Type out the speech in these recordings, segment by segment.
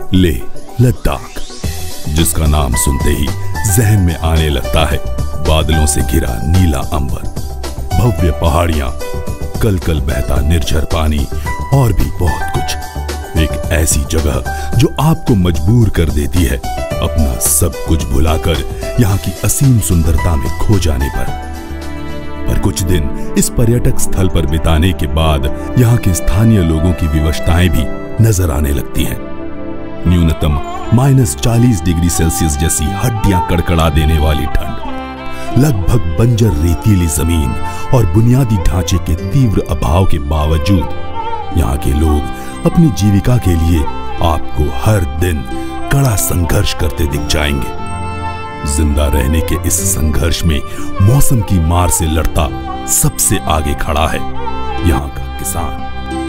लेह लद्दाख, जिसका नाम सुनते ही जहन में आने लगता है बादलों से घिरा नीला अंबर, भव्य पहाड़ियां, कल कल बहता निर्झर पानी और भी बहुत कुछ। एक ऐसी जगह जो आपको मजबूर कर देती है अपना सब कुछ भुलाकर यहाँ की असीम सुंदरता में खो जाने पर कुछ दिन इस पर्यटक स्थल पर बिताने के बाद यहाँ के स्थानीय लोगों की विवशताएं भी नजर आने लगती हैं। न्यूनतम -40 डिग्री सेल्सियस जैसी हड्डियां कड़कड़ा देने वाली ठंड, लगभग बंजर रेतीली जमीन और बुनियादी ढांचे के तीव्र अभाव के बावजूद यहाँ के लोग अपनी जीविका के लिए आपको हर दिन कड़ा संघर्ष करते दिख जाएंगे। जिंदा रहने के इस संघर्ष में मौसम की मार से लड़ता सबसे आगे खड़ा है यहाँ का किसान।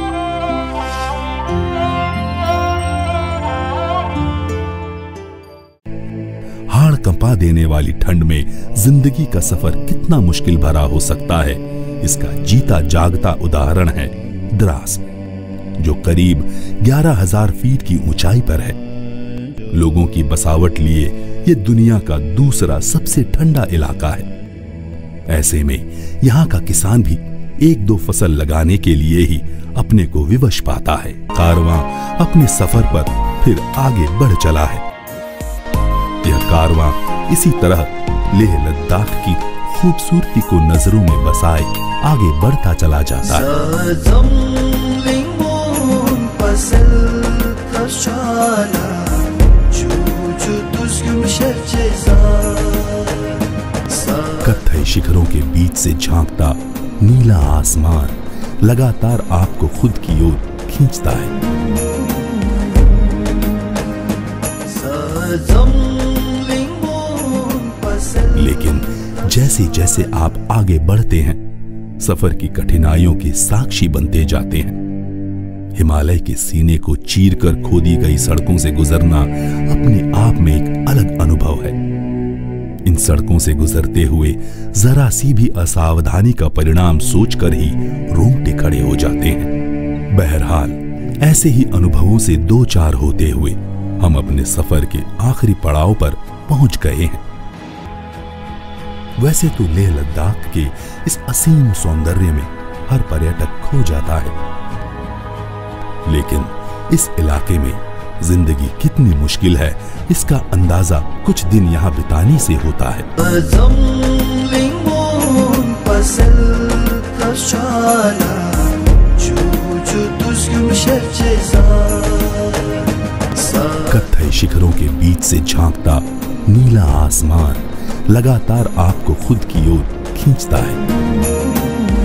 हाड़ कंपा देने वाली ठंड में जिंदगी का सफर कितना मुश्किल भरा हो सकता है, इसका जीता जागता उदाहरण है द्रास, जो करीब 11,000 फीट की ऊंचाई पर है। लोगों की बसावट लिए ये दुनिया का दूसरा सबसे ठंडा इलाका है। ऐसे में यहाँ का किसान भी 1-2 फसल लगाने के लिए ही अपने को विवश पाता है। कारवां अपने सफर पर फिर आगे बढ़ चला है। यह कारवां इसी तरह लेह लद्दाख की खूबसूरती को नजरों में बसाए आगे बढ़ता चला जाता है। कत्थई शिखरों के बीच से झांकता नीला आसमान लगातार आपको खुद की ओर खींचता है। लेकिन जैसे जैसे आप आगे बढ़ते हैं, सफर की कठिनाइयों के साक्षी बनते जाते हैं। हिमालय के सीने को चीरकर खोदी गई सड़कों से गुजरना अपने आप में एक अलग अनुभव है। इन सड़कों से गुजरते हुए जरा सी भी असावधानी का परिणाम सोचकर ही रोंगटे खड़े हो जाते हैं। बहरहाल ऐसे ही अनुभवों से दो चार होते हुए हम अपने सफर के आखिरी पड़ाव पर पहुंच गए हैं। वैसे तो लेह लद्दाख के इस असीम सौंदर्य में हर पर्यटक खो जाता है, लेकिन इस इलाके में जिंदगी कितनी मुश्किल है इसका अंदाजा कुछ दिन यहाँ बिताने से होता है। कत्थई शिखरों के बीच से झांकता नीला आसमान लगातार आपको खुद की ओर खींचता है।